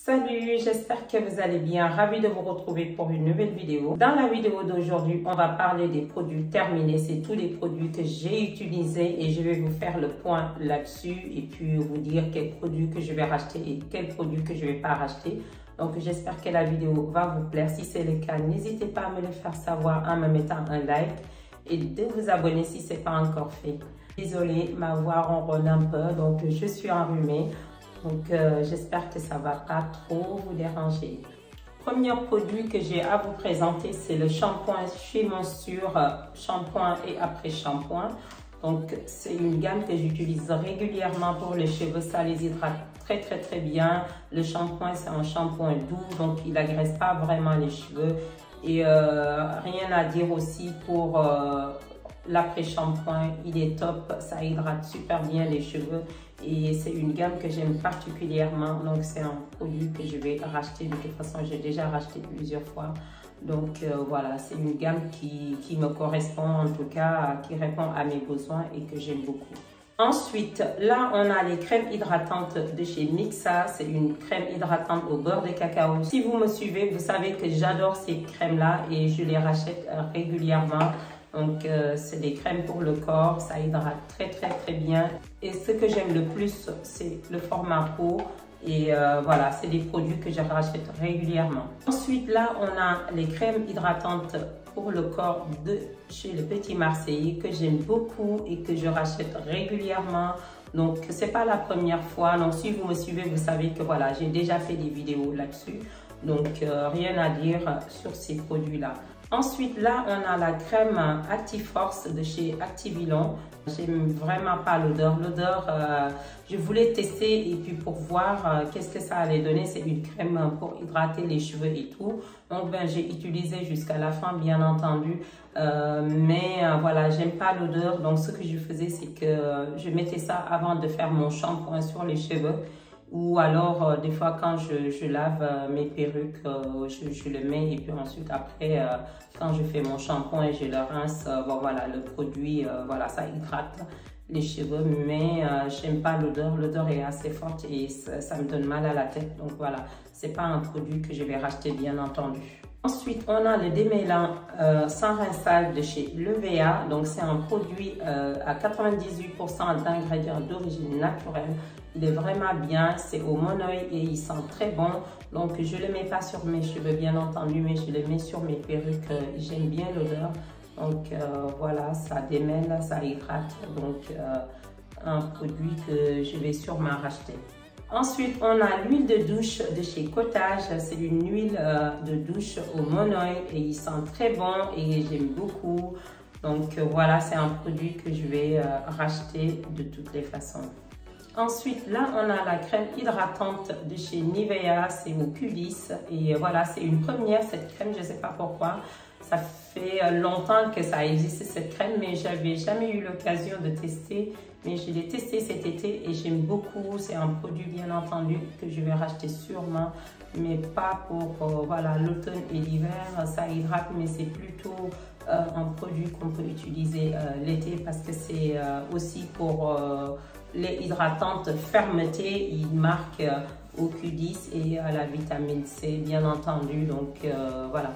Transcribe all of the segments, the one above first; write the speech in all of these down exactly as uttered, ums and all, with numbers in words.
Salut, j'espère que vous allez bien. Ravi de vous retrouver pour une nouvelle vidéo. Dans la vidéo d'aujourd'hui, on va parler des produits terminés. C'est tous les produits que j'ai utilisés et je vais vous faire le point là-dessus et puis vous dire quels produits que je vais racheter et quels produits que je ne vais pas racheter. Donc, j'espère que la vidéo va vous plaire. Si c'est le cas, n'hésitez pas à me le faire savoir en me mettant un like et de vous abonner si ce n'est pas encore fait. Désolée, ma voix ronronne un peu, donc je suis enrhumée. Donc, euh, j'espère que ça ne va pas trop vous déranger. Premier produit que j'ai à vous présenter, c'est le shampoing chez Monsure, euh, shampoing et après-shampoing. Donc, c'est une gamme que j'utilise régulièrement pour les cheveux. Ça les hydrate très, très, très bien. Le shampoing, c'est un shampoing doux, donc il n'agresse pas vraiment les cheveux. Et euh, rien à dire aussi pour euh, l'après-shampoing. Il est top, ça hydrate super bien les cheveux. Et c'est une gamme que j'aime particulièrement, donc c'est un produit que je vais racheter. De toute façon, j'ai déjà racheté plusieurs fois. Donc euh, voilà, c'est une gamme qui, qui me correspond, en tout cas, qui répond à mes besoins et que j'aime beaucoup. Ensuite, là, on a les crèmes hydratantes de chez Mixa. C'est une crème hydratante au beurre de cacao. Si vous me suivez, vous savez que j'adore ces crèmes-là et je les rachète régulièrement. Donc, euh, c'est des crèmes pour le corps, ça hydrate très très très bien. Et ce que j'aime le plus, c'est le format peau. Et euh, voilà, c'est des produits que je rachète régulièrement. Ensuite, là, on a les crèmes hydratantes pour le corps de chez Le Petit Marseillais que j'aime beaucoup et que je rachète régulièrement. Donc, c'est pas la première fois. Donc, si vous me suivez, vous savez que voilà, j'ai déjà fait des vidéos là-dessus. Donc, euh, rien à dire sur ces produits-là. Ensuite, là, on a la crème Actiforce de chez Activilon. J'aime vraiment pas l'odeur. L'odeur, euh, je voulais tester et puis pour voir euh, qu'est-ce que ça allait donner. C'est une crème pour hydrater les cheveux et tout. Donc, ben, j'ai utilisé jusqu'à la fin, bien entendu. Euh, mais euh, voilà, j'aime pas l'odeur. Donc, ce que je faisais, c'est que euh, je mettais ça avant de faire mon shampoing sur les cheveux. Ou alors, euh, des fois, quand je, je lave euh, mes perruques, euh, je, je le mets. Et puis ensuite, après, euh, quand je fais mon shampoing et je le rince, euh, bon, voilà, le produit, euh, voilà, ça hydrate les cheveux. Mais euh, j'aime pas l'odeur. L'odeur est assez forte et ça, ça me donne mal à la tête. Donc voilà, c'est pas un produit que je vais racheter, bien entendu. Ensuite, on a le démêlant euh, sans rinçage de chez Levea. Donc, c'est un produit euh, à quatre-vingt-dix-huit pour cent d'ingrédients d'origine naturelle. Il est vraiment bien, c'est au monoï et il sent très bon. Donc, je ne le mets pas sur mes cheveux, bien entendu, mais je le mets sur mes perruques. J'aime bien l'odeur. Donc, euh, voilà, ça démêle, ça hydrate. Donc, euh, un produit que je vais sûrement racheter. Ensuite, on a l'huile de douche de chez Cottage. C'est une huile euh, de douche au monoï et il sent très bon et j'aime beaucoup. Donc, euh, voilà, c'est un produit que je vais euh, racheter de toutes les façons. Ensuite, là, on a la crème hydratante de chez Nivea, c'est au Q dix. Et voilà, c'est une première, cette crème, je ne sais pas pourquoi. Ça fait longtemps que ça existe, cette crème, mais je n'avais jamais eu l'occasion de tester. Mais je l'ai testé cet été et j'aime beaucoup. C'est un produit, bien entendu, que je vais racheter sûrement, mais pas pour euh, voilà, l'automne et l'hiver. Ça hydrate, mais c'est plutôt euh, un produit qu'on peut utiliser euh, l'été parce que c'est euh, aussi pour... Euh, les hydratantes fermeté, il marque euh, au Q dix et à la vitamine C, bien entendu. Donc euh, voilà.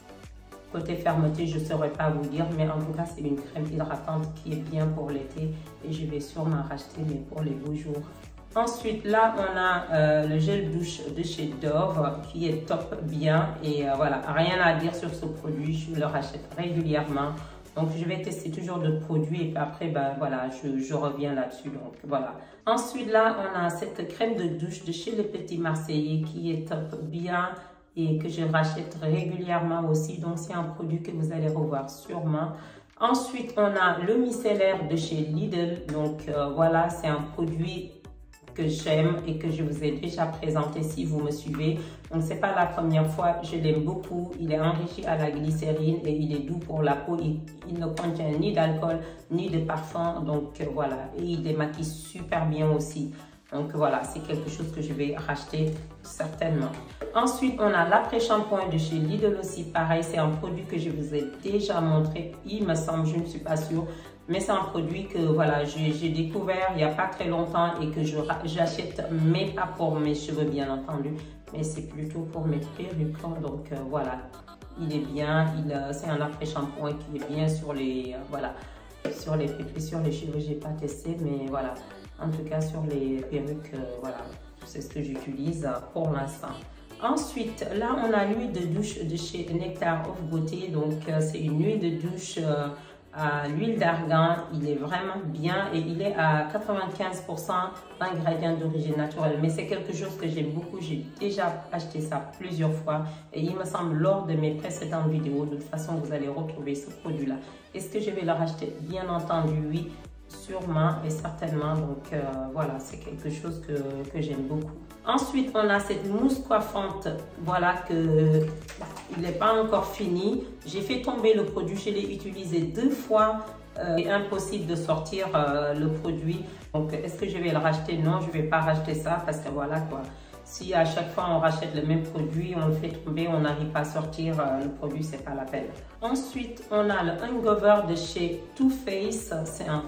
Côté fermeté, je ne saurais pas vous dire, mais en tout cas, c'est une crème hydratante qui est bien pour l'été et je vais sûrement racheter, mais pour les beaux jours. Ensuite, là, on a euh, le gel douche de chez Dove qui est top bien et euh, voilà, rien à dire sur ce produit, je le rachète régulièrement. Donc, je vais tester toujours d'autres produits et puis après, ben voilà, je, je reviens là-dessus. Donc, voilà. Ensuite, là, on a cette crème de douche de chez Le Petit Marseillais qui est top bien et que je rachète régulièrement aussi. Donc, c'est un produit que vous allez revoir sûrement. Ensuite, on a le micellaire de chez Lidl. Donc, euh, voilà, c'est un produit que j'aime et que je vous ai déjà présenté si vous me suivez. Donc, c'est pas la première fois, je l'aime beaucoup. Il est enrichi à la glycérine et il est doux pour la peau. Il, il ne contient ni d'alcool ni de parfum. Donc, euh, voilà. Et il démaquille super bien aussi. Donc, voilà, c'est quelque chose que je vais racheter certainement. Ensuite, on a l'après-shampoing de chez Lidl aussi. Pareil, c'est un produit que je vous ai déjà montré. Il me semble, je ne suis pas sûre. Mais c'est un produit que voilà, j'ai découvert il n'y a pas très longtemps et que j'achète, mais pas pour mes cheveux bien entendu, mais c'est plutôt pour mes perruques. Donc euh, voilà, il est bien. Il euh, c'est un après-shampoing qui est bien sur les euh, voilà sur les perruques, sur les cheveux. J'ai pas testé, mais voilà. En tout cas sur les perruques, euh, voilà, c'est ce que j'utilise pour l'instant. Ensuite, là, on a l'huile de douche de chez Nectar of Beauty. Donc, euh, c'est une huile de douche euh, à l'huile d'argan. Il est vraiment bien et il est à quatre-vingt-quinze pour cent d'ingrédients d'origine naturelle. Mais c'est quelque chose que j'aime beaucoup. J'ai déjà acheté ça plusieurs fois et il me semble lors de mes précédentes vidéos. De toute façon, vous allez retrouver ce produit-là. Est-ce que je vais le racheter? Bien entendu, oui. Sûrement et certainement. Donc euh, voilà, c'est quelque chose que, que j'aime beaucoup. Ensuite, on a cette mousse coiffante. Voilà que il n'est pas encore fini. J'ai fait tomber le produit. Je l'ai utilisé deux fois. Euh, c'est impossible de sortir euh, le produit. Donc, est-ce que je vais le racheter? Non, je ne vais pas racheter ça parce que voilà quoi. Si à chaque fois on rachète le même produit, on le fait tomber, on n'arrive pas à sortir euh, le produit, c'est pas la peine. Ensuite, on a le Hangover de chez Too Faced. C'est un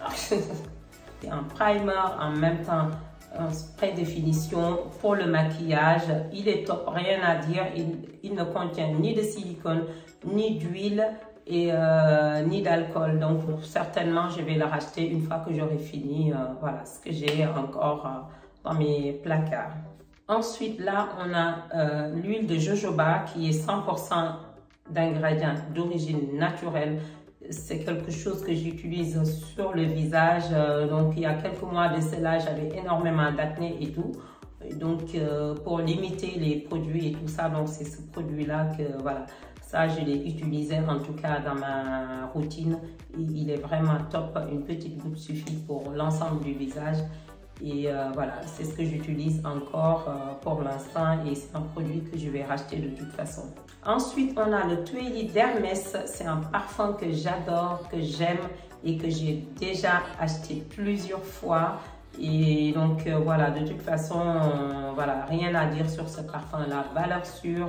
c'est un primer en même temps un spray définition pour le maquillage. Il est top, rien à dire. Il, il ne contient ni de silicone, ni d'huile et euh, ni d'alcool. Donc certainement je vais le racheter une fois que j'aurai fini. Euh, voilà ce que j'ai encore euh, dans mes placards. Ensuite là on a euh, l'huile de jojoba qui est cent pour cent d'ingrédients d'origine naturelle. C'est quelque chose que j'utilise sur le visage. Euh, donc, il y a quelques mois de cela, j'avais énormément d'acné et tout. Et donc, euh, pour limiter les produits et tout ça, donc c'est ce produit-là que, voilà, ça, je l'ai utilisé en tout cas dans ma routine. Et il est vraiment top. Une petite goutte suffit pour l'ensemble du visage. Et euh, voilà, c'est ce que j'utilise encore euh, pour l'instant et c'est un produit que je vais racheter de toute façon. Ensuite, on a le Twilly d'Hermès. C'est un parfum que j'adore, que j'aime et que j'ai déjà acheté plusieurs fois. Et donc euh, voilà, de toute façon, euh, voilà, rien à dire sur ce parfum-là. Valeur sûre,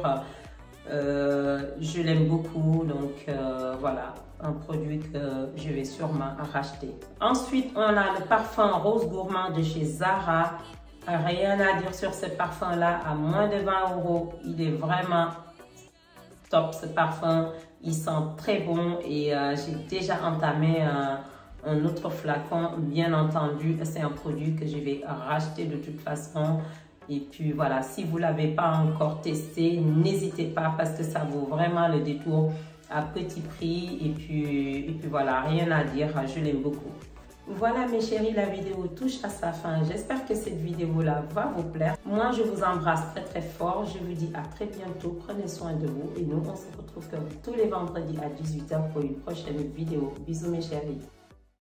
euh, je l'aime beaucoup. Donc euh, voilà, un produit que je vais sûrement racheter. Ensuite, on a le parfum Rose Gourmand de chez Zara. Rien à dire sur ce parfum-là, à moins de vingt euros. Il est vraiment top ce parfum. Il sent très bon et euh, j'ai déjà entamé un, un autre flacon. Bien entendu, c'est un produit que je vais racheter de toute façon. Et puis voilà, si vous ne l'avez pas encore testé, n'hésitez pas parce que ça vaut vraiment le détour à petit prix. Et puis, et puis voilà, rien à dire, je l'aime beaucoup. Voilà mes chéris, la vidéo touche à sa fin. J'espère que cette vidéo-là va vous plaire. Moi, je vous embrasse très très fort. Je vous dis à très bientôt. Prenez soin de vous. Et nous, on se retrouve comme tous les vendredis à dix-huit heures pour une prochaine vidéo. Bisous mes chéris.